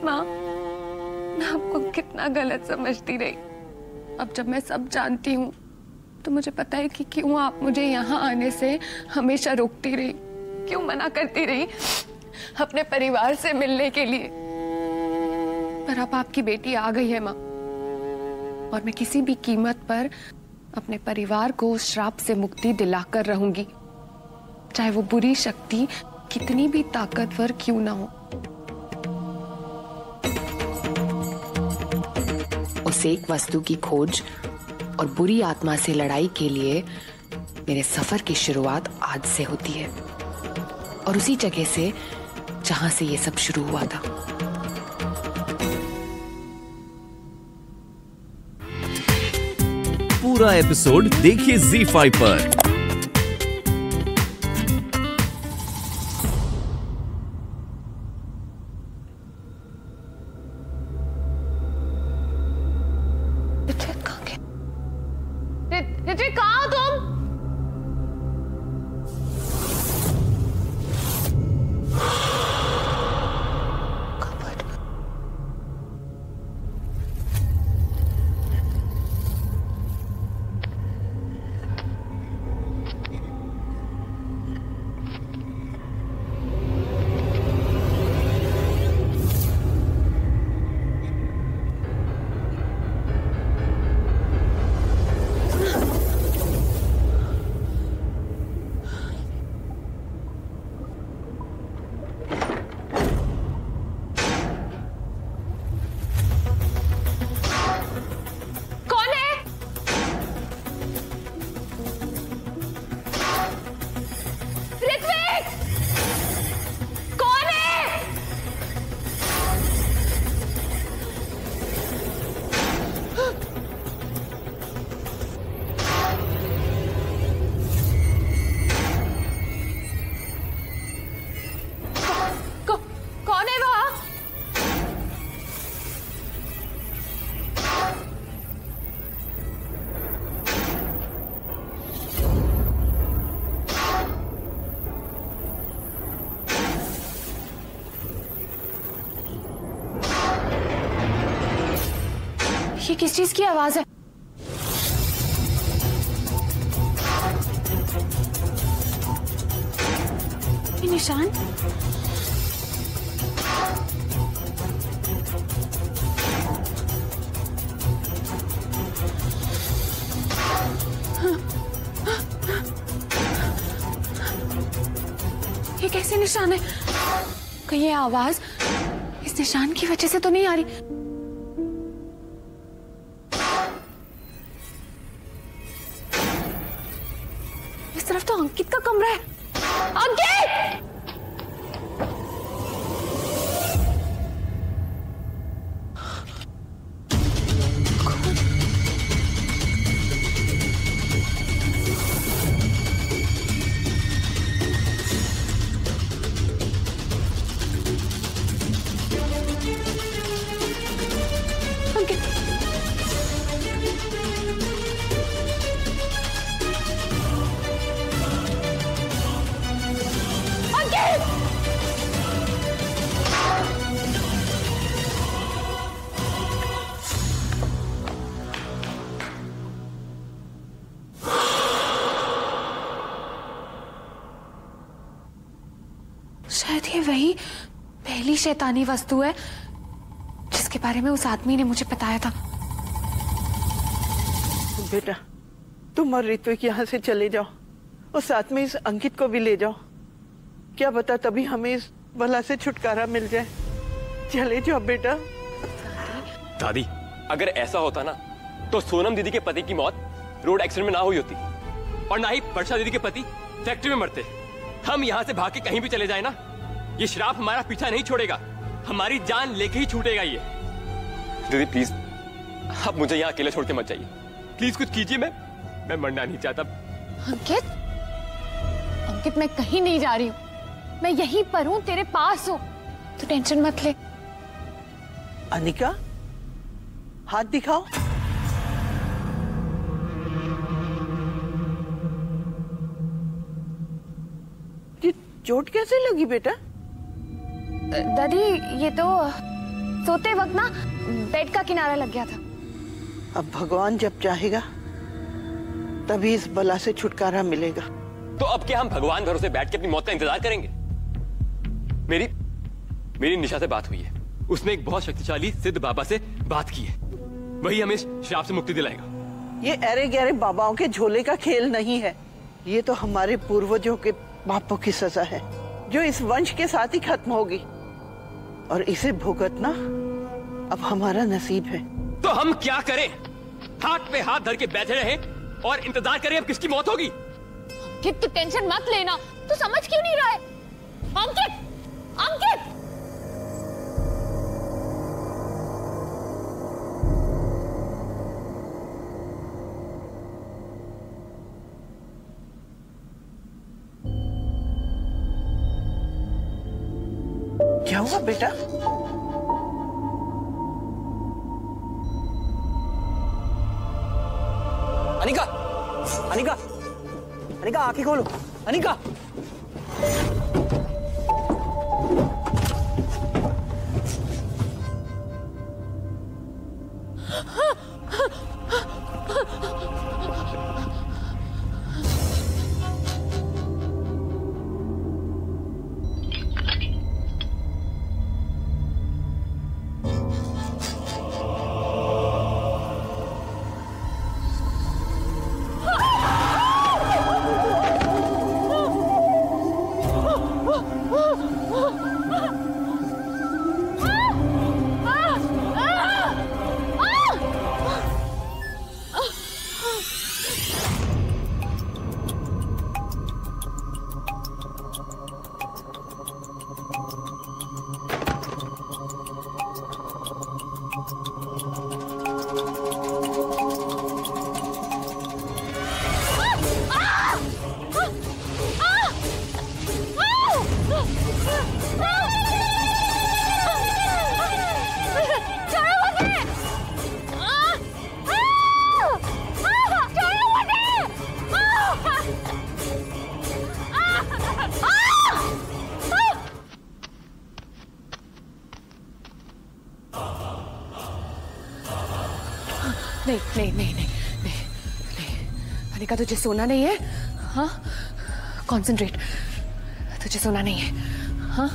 माँ, मैं आपको कितना गलत समझती रही। अब जब मैं सब जानती हूँ तो मुझे पता है कि क्यों आप मुझे यहाँ आने से हमेशा रोकती रही, क्यों मना करती रही अपने परिवार से मिलने के लिए। पर अब आपकी बेटी आ गई है माँ, और मैं किसी भी कीमत पर अपने परिवार को उस श्राप से मुक्ति दिलाकर रहूंगी, चाहे वो बुरी शक्ति कितनी भी ताकतवर क्यों ना हो। उस एक वस्तु की खोज और बुरी आत्मा से लड़ाई के लिए मेरे सफर की शुरुआत आज से होती है, और उसी जगह से जहां से ये सब शुरू हुआ था। पूरा एपिसोड देखिए ZEE5 पर। ऋत्विक, कहाँ हो तुम? ये किस चीज की आवाज है? ये निशान? ये कैसे निशान है? कहीं ये आवाज इस निशान की वजह से तो नहीं आ रही? इस तरफ तो अंकित का कमरा है। अंकित! शायद ये वही पहली शैतानी वस्तु है जिसके बारे में उस आदमी ने मुझे बताया था। बेटा, तुम और ऋत्विक यहाँ से चले जाओ और साथ में इस अंकित को भी ले जाओ। क्या पता तभी हमें इस बला से छुटकारा मिल जाए। चले जाओ बेटा। दादी, अगर ऐसा होता ना तो सोनम दीदी के पति की मौत रोड एक्सीडेंट में ना हुई होती, और ना ही वर्षा दीदी के पति फैक्ट्री में मरते। हम यहाँ से भाग के कहीं भी चले जाए ना, ये श्राप हमारा पीछा नहीं छोड़ेगा, हमारी जान लेके ही छूटेगा ये। दीदी प्लीज, आप मुझे यहाँ अकेले छोड़ के मत जाइए, प्लीज कुछ कीजिए। मैं मरना नहीं चाहता। अंकित, अंकित मैं कहीं नहीं जा रही हूँ, मैं यहीं पर हूँ, तेरे पास हूँ, तू टेंशन मत ले। अनिका, हाथ दिखाओ। ये चोट कैसे लगी बेटा? दादी, ये तो सोते वक्त ना बेड का किनारा लग गया था। अब भगवान जब चाहेगा तभी इस बला से छुटकारा मिलेगा। तो अब क्या हम भगवान भरोसे बैठ के अपनी मौत का इंतजार करेंगे? मेरी निशा से बात हुई है। उसने एक बहुत शक्तिशाली सिद्ध बाबा से बात की है। वही हमें श्राप से मुक्ति दिलाएगा। ये अरे गहरे बाबाओं के झोले का खेल नहीं है। ये तो हमारे पूर्वजों के पापों की सजा है जो इस वंश के साथ ही खत्म होगी, और इसे भुगतना अब हमारा नसीब है। तो हम क्या करें? हाथ पे हाथ धर के बैठे रहे और इंतजार करें अब किसकी मौत होगी? अंकित तू टेंशन मत लेना। तू समझ क्यों नहीं रहा है? अंकित, अंकित! क्या हुआ बेटा? अनिका, अनिका, अनिका आंखें खोलो। अनिका, नहीं नहीं नहीं नहीं नहीं नहीं अनिका, तुझे सोना नहीं है? हाँ, कॉन्सेंट्रेट। तुझे सोना नहीं है? हाँ,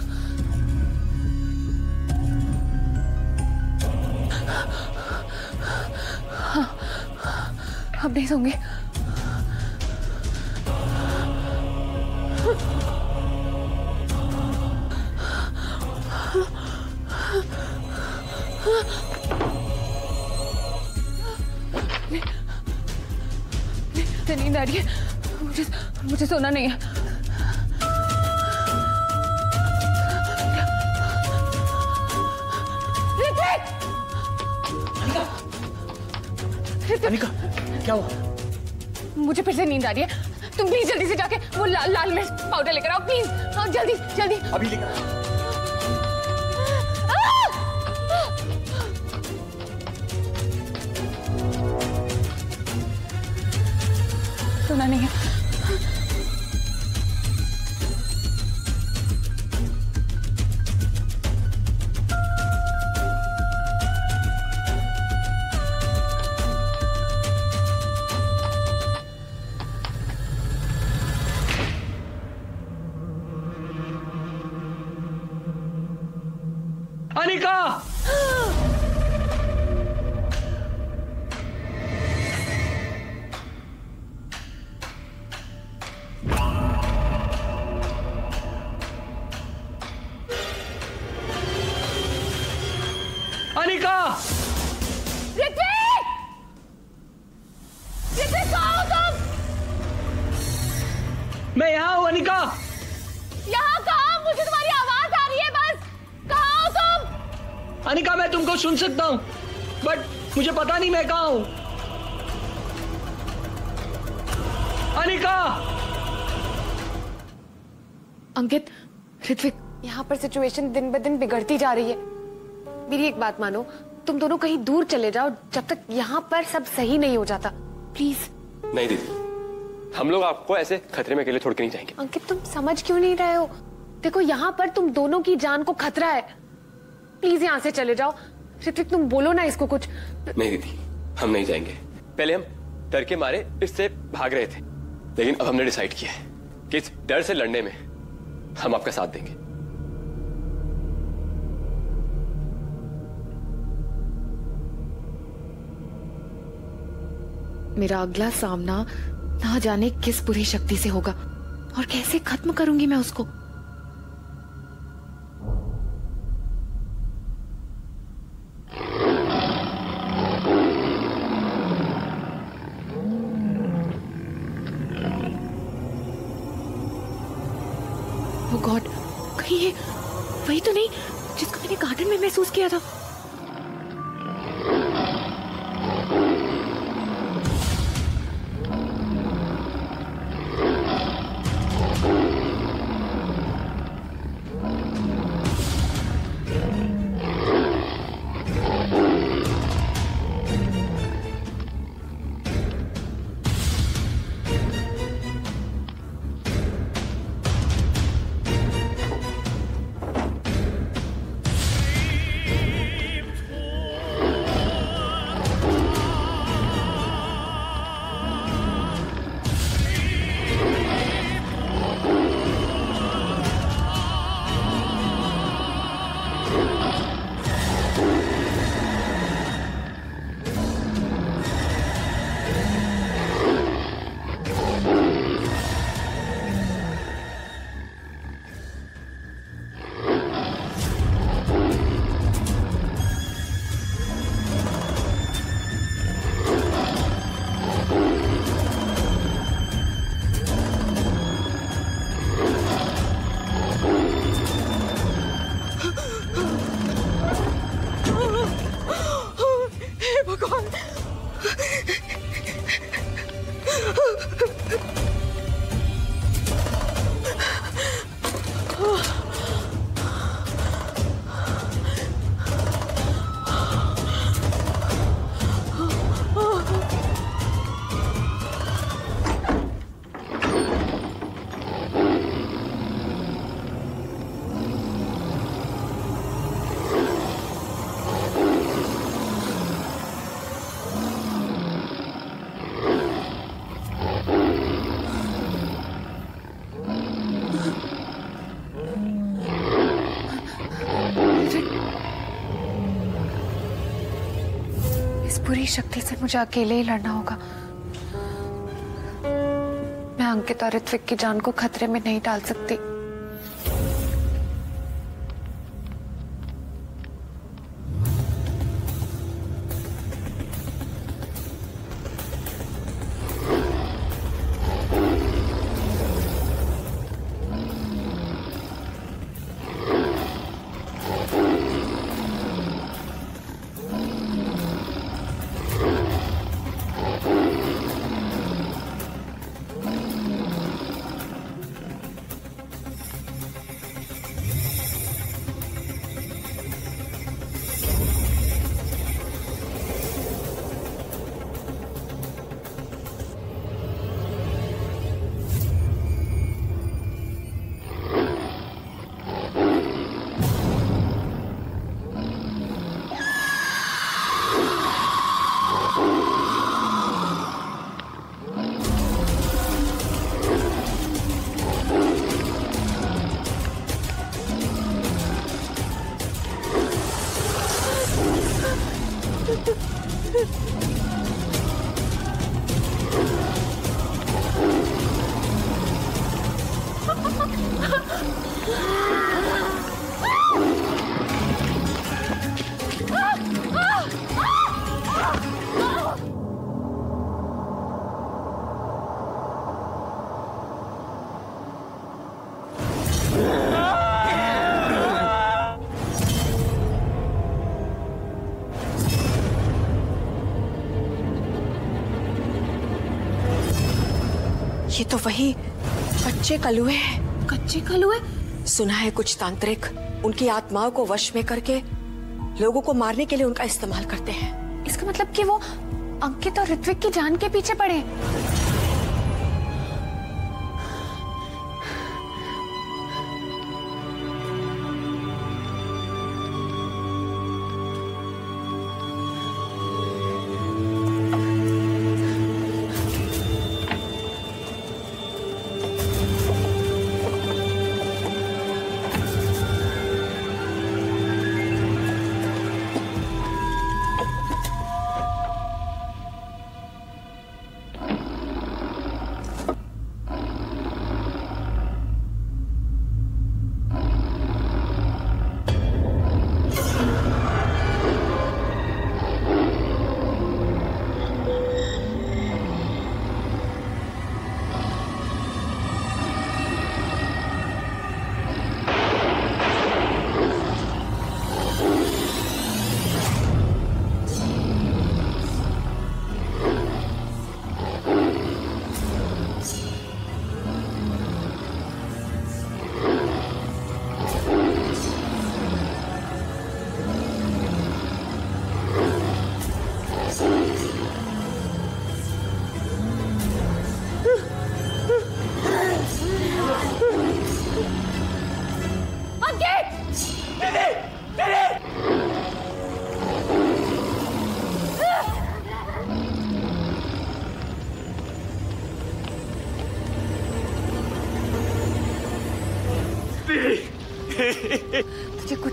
अब नहीं सोंगे। नींद आ रही है। मुझे सोना नहीं है। अनिका, क्या हुआ? मुझे फिर से नींद आ रही है। तुम प्लीज जल्दी से जाके वो लाल मिर्च पाउडर लेकर आओ प्लीज। हाँ, जल्दी जल्दी। अभी लेकर। सोना नहीं है। अनिका! अनिका! ऋत्विक! ऋत्विक, कहाँ हो तुम? मैं यहाँ हूँ अनिका। यहाँ कहाँ? मुझे तुम्हारी आवाज आ रही है बस। कहाँ हो तुम? अनिका, मैं तुमको सुन सकता हूँ, बट मुझे पता नहीं मैं कहाँ हूँ। अनिका! अंकित, ऋत्विक, यहाँ पर सिचुएशन दिन ब दिन बिगड़ती जा रही है। मेरी एक बात मानो, तुम दोनों कहीं दूर चले जाओ जब तक यहाँ पर सब सही नहीं हो जाता, प्लीज। नहीं दीदी, हम लोग आपको ऐसे खतरे में अकेले छोड़ के नहीं जाएंगे। अंकित, तुम समझ क्यों नहीं रहे हो? देखो, यहाँ पर तुम दोनों की जान को खतरा है। प्लीज यहाँ से चले जाओ। ऋत्विक तुम बोलो ना इसको कुछ। नहीं दीदी, हम नहीं जाएंगे। पहले हम डर के मारे इससे भाग रहे थे, लेकिन अब हमने डिसाइड किया है कि इस डर से लड़ने में हम आपका साथ देंगे। मेरा अगला सामना ना जाने किस बुरी शक्ति से होगा और कैसे खत्म करूंगी मैं उसको। ओह गॉड, कहीं ये वही तो नहीं जिसको मैंने गार्डन में महसूस किया था। बुरी शक्ति से मुझे अकेले ही लड़ना होगा। मैं अंकित और ऋत्विक की जान को खतरे में नहीं डाल सकती। ये तो वही कच्चे कलुए हैं। कच्चे कलुए? सुना है कुछ तांत्रिक उनकी आत्माओं को वश में करके लोगों को मारने के लिए उनका इस्तेमाल करते हैं। इसका मतलब कि वो अंकित और ऋत्विक की जान के पीछे पड़े।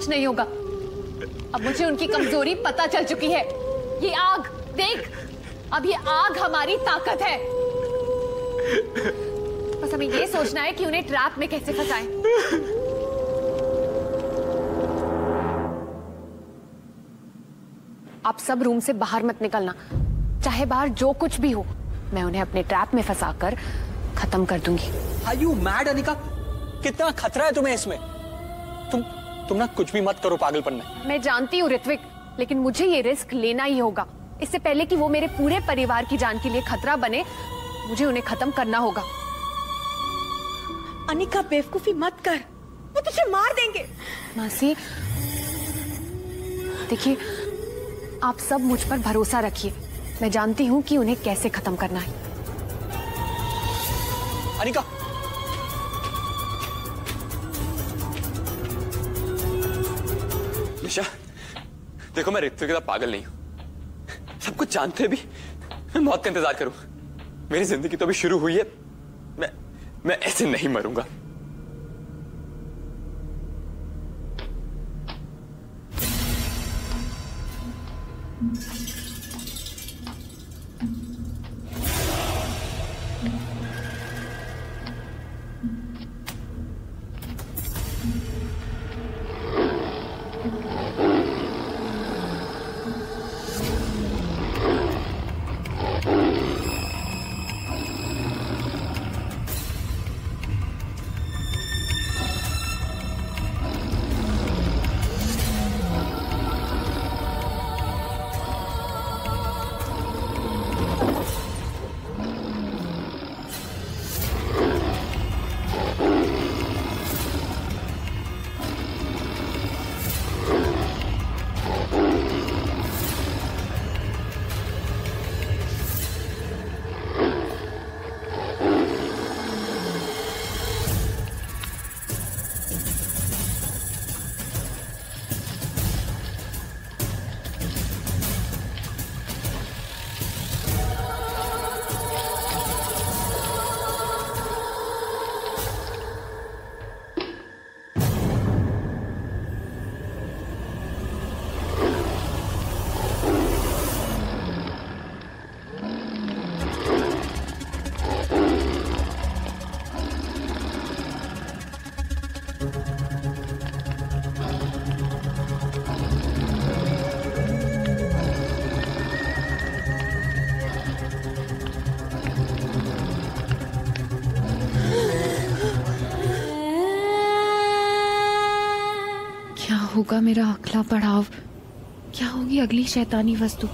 कुछ नहीं होगा। अब मुझे उनकी कमजोरी पता चल चुकी है। ये आग देख, अब ये आग हमारी ताकत है। बस हमें ये सोचना है कि उन्हें ट्रैप में कैसे फंसाएं। आप सब रूम से बाहर मत निकलना, चाहे बाहर जो कुछ भी हो। मैं उन्हें अपने ट्रैप में फंसाकर खत्म कर दूंगी। Are you mad, Anika? कितना खतरा है तुम्हें इसमें। तुम ना कुछ भी मत करो पागलपन में। मैं जानती हूँ ऋत्विक, लेकिन मुझे ये रिस्क लेना ही होगा। इससे पहले कि वो मेरे पूरे परिवार की जान के लिए खतरा बने, मुझे उन्हें खत्म करना होगा। अनिका बेवकूफी मत कर, वो तुझे मार देंगे। मासी देखिए, आप सब मुझ पर भरोसा रखिए। मैं जानती हूँ कि उन्हें कैसे खत्म करना है। अनिका, निशा देखो, मैं ऋत्विक का पागल नहीं हूं। सब कुछ जानते भी मैं मौत का इंतजार करूं? मेरी जिंदगी तो अभी शुरू हुई है। मैं ऐसे नहीं मरूंगा। होगा मेरा अगला पड़ाव? क्या होगी अगली शैतानी वस्तु?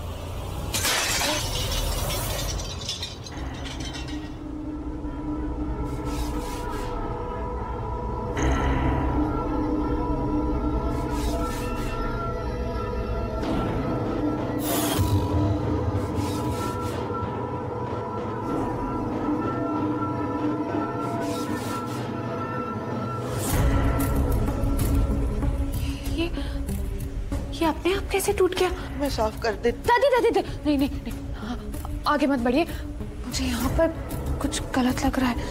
ये अपने आप कैसे टूट गया? मैं साफ कर देती। दादी दादी दादी, नहीं नहीं नहीं, आगे मत बढ़िए, मुझे यहाँ पर कुछ गलत लग रहा है।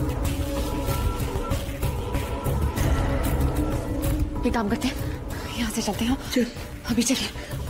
ये काम करते हैं, यहाँ से चलते हैं। अभी चलिए।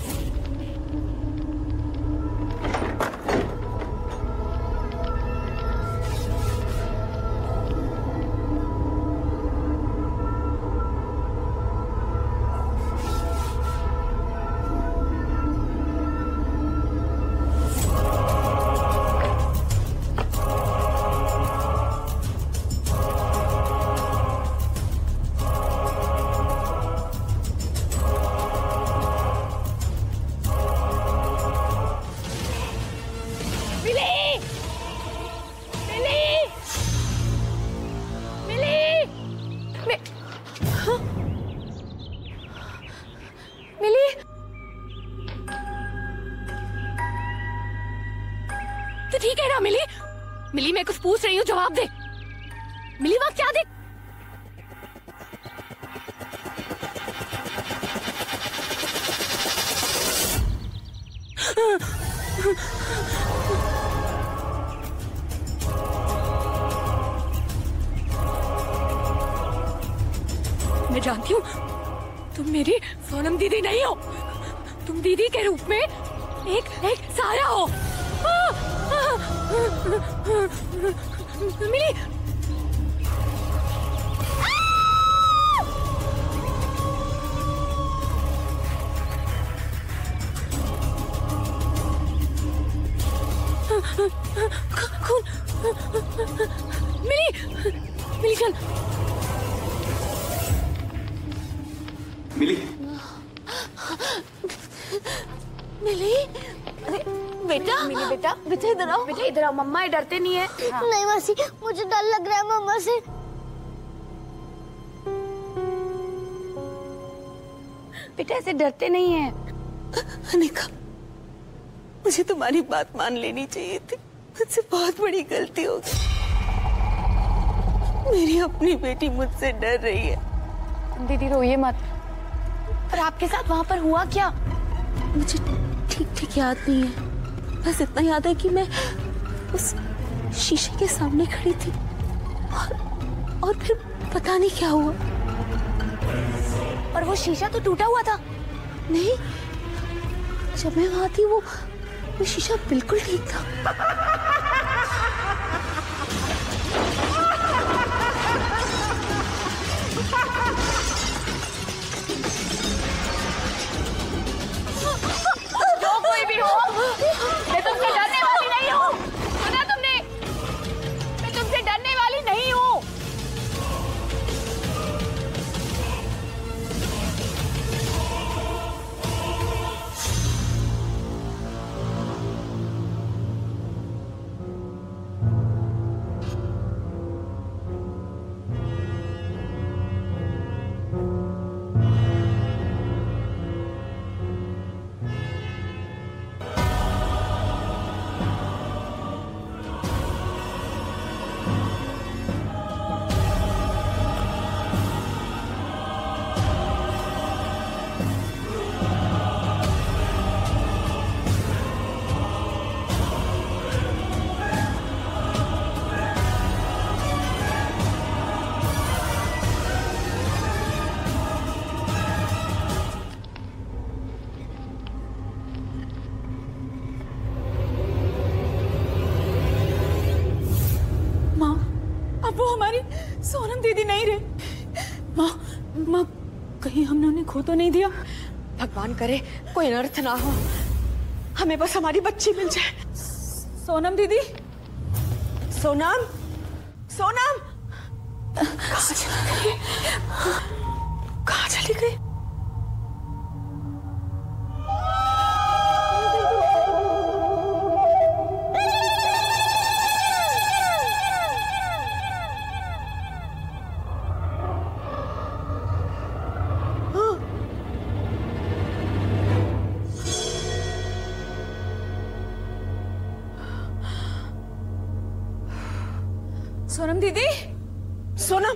तो ठीक है ना मिली? मिली, मैं कुछ पूछ रही हूँ, जवाब दे। मिली, वहाँ क्या देख? मैं जानती हूँ तुम मेरी सोनम दीदी नहीं हो, तुम दीदी के रूप में एक साया हो। मिली खून, मिली चल। मिली अरे बेटा बेटा इधर आओ। बेटा इधर आओ, मम्मा डरते नहीं है। हाँ। नहीं मासी, मुझे डर लग रहा है मम्मा से। बेटा ऐसे डरते नहीं है। अनिका, मुझे तुम्हारी बात मान लेनी चाहिए थी, मुझसे बहुत बड़ी गलती हो गई। मेरी अपनी बेटी मुझसे डर रही है। दीदी रोइए मत। पर आपके साथ वहां पर हुआ क्या? मुझे ठीक याद नहीं है, बस इतना याद है कि मैं उस शीशे के सामने खड़ी थी और फिर पता नहीं क्या हुआ। और वो शीशा तो टूटा हुआ था। नहीं, जब मैं वहां थी वो शीशा बिल्कुल ठीक था। जो कोई भी हो, मैं तुमसे डरने वाली नहीं हूँ। सुना तुमने? मैं तुमसे डरने वाली नहीं हूँ। सोनम दीदी नहीं रहे। माँ कहीं हमने उन्हें खो तो नहीं दिया? भगवान करे कोई अनर्थ ना हो, हमें बस हमारी बच्ची मिल जाए। सोनम दीदी, सोनम, सोनम कहाँ चली गई? सोनम दीदी, सोनम,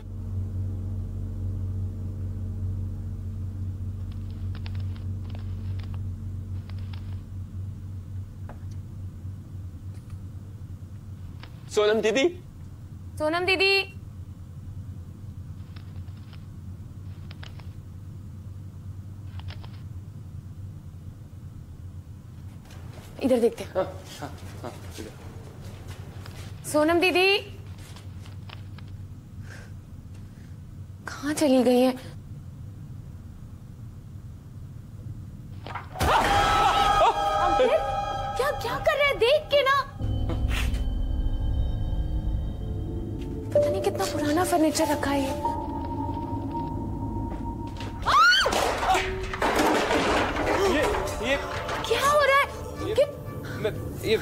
सोनम दीदी, सोनम दीदी, इधर देखते हैं। हाँ, सोनम दीदी कहाँ चली गई है? क्या क्या कर रहे हैं? देख के ना, पता नहीं कितना पुराना फर्नीचर रखा है ये क्या हो रहा है? ये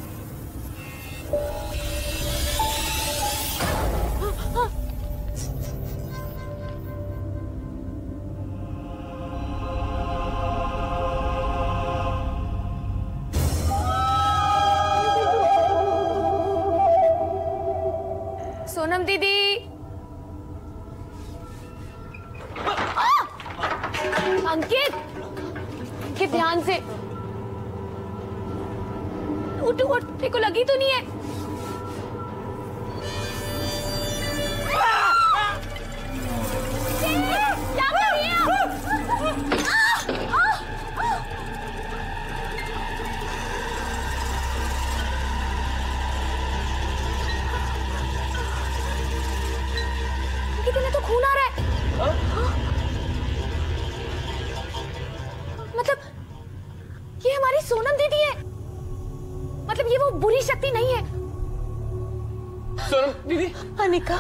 सोनम दीदी, अंकित, अंकित ध्यान से उठ उठ, तेरे को लगी तो नहीं है? क्या कर रही है? वो बुरी शक्ति नहीं है। सोनम दीदी। अनिका,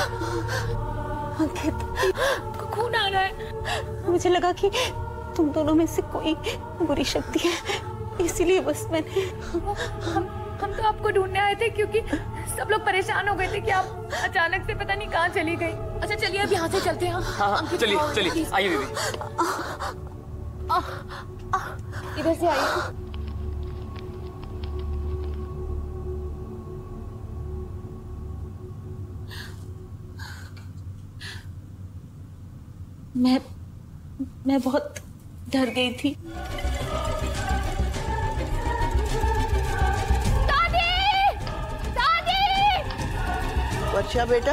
अंकित को खून आ रहा है। मुझे लगा कि तुम दोनों में से कोई बुरी शक्ति है, इसीलिए बस मैंने। हम तो आपको ढूंढने आए थे क्योंकि सब लोग परेशान हो गए थे कि आप अचानक से पता नहीं कहाँ चली गई। अच्छा चलिए अब यहाँ से चलते हैं। हाँ चलिए चलिए, आइए दीदी। इधर से आइए। मैं बहुत डर गई थी। दादी! दादी! वर्षा बेटा।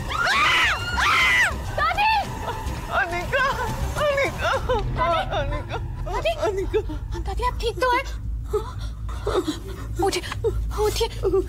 दादी! अनिका, अनिका, अनिका, अनिका। दादी आप ठीक तो हैं? उठिए।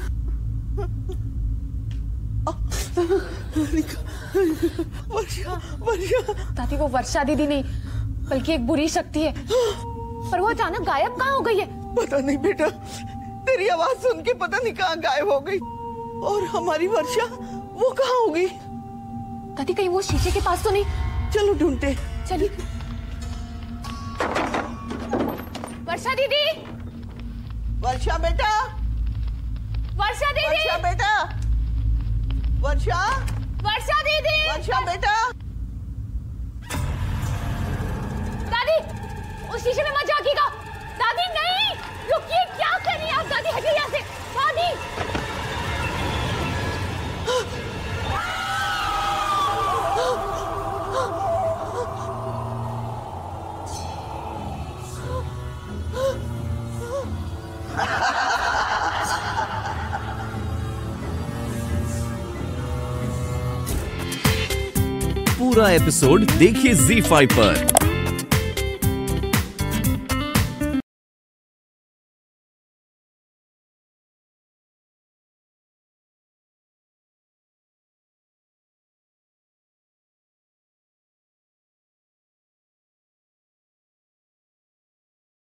वर्षा, वर्षा। दादी वो वर्षा दीदी नहीं बल्कि एक बुरी शक्ति है, पर वो अचानक गायब कहाँ हो गई है? पता नहीं बेटा, तेरी आवाज सुन के पता नहीं कहाँ गायब हो गई। और हमारी वर्षा वो कहाँ होगी? दादी कहीं वो शीशे के पास तो नहीं? चलो ढूंढते। चलिए। वर्षा दीदी! वर्षा बेटा, वर्षा दीदी! वर्षा बेटा, वर्षा, वर्षा दीदी! वर्षा बेटा। दादी उस शीशे में मत झांकिएगा। दादी नहीं, रुकिए, क्या कर रही हैं आप? दादी हटिए यहाँ से। दादी पूरा एपिसोड देखिए ZEE5 पर।